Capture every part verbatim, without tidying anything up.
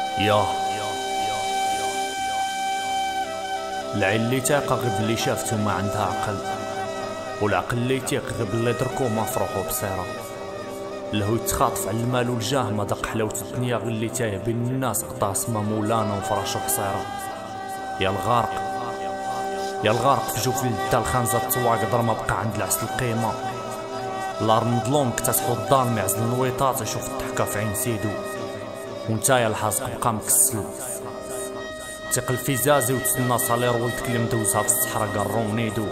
ياه العين اللي تايقه غير باللي شافتو ما عندها عقل، والعقل اللي تيق غير باللي دركو ما فروحو بصيره. الهو يتخاطف على المال والجاه، ما دق حلاوة الدنيا غير اللي تايه بين الناس، قطاس ما مولانا وفراشو قصيره. يا الغارق يا الغارق في جوف الدا الخانزه الطواق، قدر ما بقى عند العسل القيمه. لارمدلوم كتسحو الدار معزل النويطات، يشوف الضحكه في عين سيدو ونتايا الحازق بقى مكسل. تقل في زازي وتسنى صالير ولدك اللي مدوزها في الصحراء قرون نيدو.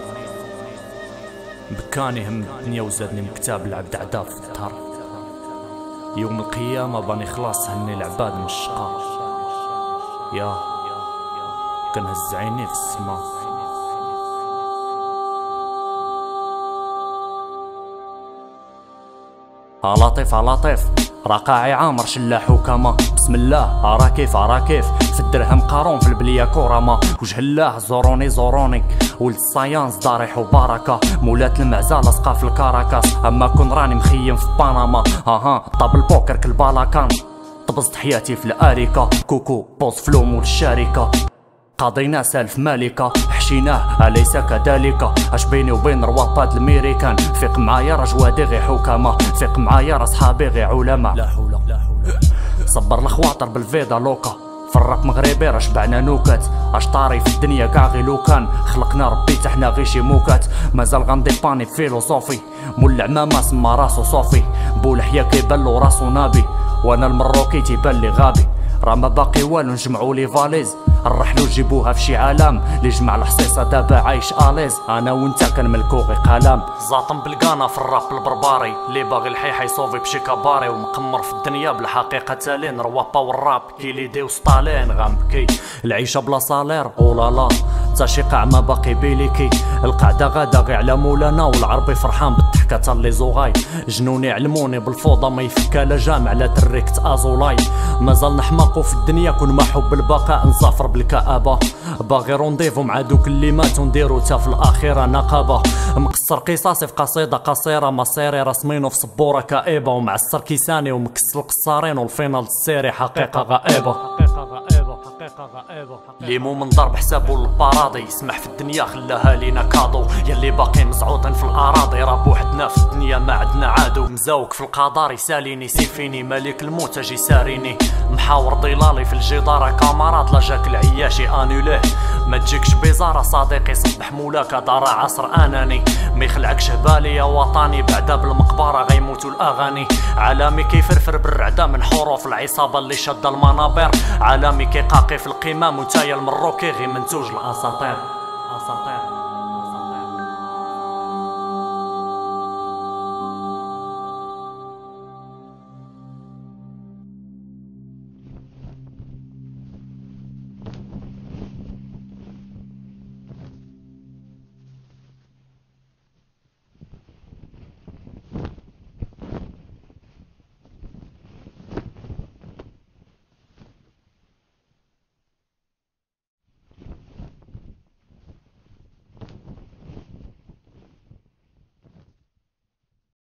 بكاني هم الدنيا وزادني مكتاب العبد عداد في الدهر. يوم القيامة باني خلاص هني العباد من الشقا. يا كنهز عيني في السما. ها لطيف ها لطيف رقاعي عامر شلا حكامة، بسم الله ارا كيف ارا كيف في الدرهم قارون في البليه كورما. وجه الله زوروني زوروني ولد الصيانز ضاريح وبركه، مولات المعزه لاصقه في الكاراكاس. اما كون راني مخيم في بنما، اها طاب البوكر كالبالاكان. طبزت حياتي في الاريكه، كوكو بوز فلو مول الشركه. قضينا سالف مالكة حشيناه أليس كذلك؟ اش بيني وبين روابات الميريكان؟ فيق معايا راه جوادي غي حكامة، فيق معايا راه صحابي غي علماء. لا حول لا حول. صبر الخواطر بالفيدا لوكا، في الراب مغربي راه شبعنا نوكات. اش طاري في الدنيا كاع غي لوكان، خلقنا ربي تحنا غي شي موكات. مازال غنديباني فيلوصوفي، مول العمامة سما راسو صوفي. بولحيا كيبان راسو نابي، وانا المروكي تيبان لي غابي. راه ما باقي والو نجمعو لي فاليز، نرحلو نجيبوها في شي عالم اللي جمع الحصيصه دابا عايش اليز. انا وانت كنملكو غي قلم، زاطم بالقانا في الراب البرباري، اللي باغي الحيح يصوفي بشي كباري. ومقمر في الدنيا بالحقيقه تالين، روابا والراب كيليدي وسطالين غنبكي. العيشه بلا صالير اولالا، تا شي قاع ما باقي بيليكي. القعده غادا غي على مولانا، والعربي فرحان بالضحكه تا اللي زوغاي. جنوني علموني بالفوضى ما يفكا لا جامع لا تريكت ازولاي. مازال نحماقو في الدنيا كون ما حب البقاء، نسافر بالكآبة. باغي رونديفو مع دوك اللي ماتو نديرو تا في الاخيره نقابه. مقصر قصاصي في قصيده قصيره، مصيري رسمينو في سبوره كئيبه. ومعسر كيساني ومكسل القصارين، والفينال السيري حقيقه غائبه. حقيقه غائبه حقيقه غائبه. ليمو من ضرب حسابو للباراضي، يسمح في الدنيا خلاها لينا كادو. يلي باقي مزعوطين في الاراضي، راه بوحدنا في الدنيا ما عندنا عادو. مزاوك في القدر يساليني سيفيني، ملك الموت اجي ساريني. محاور ضلالي في الجدار كامارات، لا جاك العياشي انوليه. ما تجيكش بيزاره صديقي، صبح مولاك دار عصر اناني. ما يخلعكش هبالي يا وطني، بعدا بالمقبره غيموتوا الاغاني. عالمي كيفرفر بالرعده من حروف العصابه اللي شاده المنابر. عالمي كيقاقي في القمام، وتايا المروكي غي منتوج الاساطير.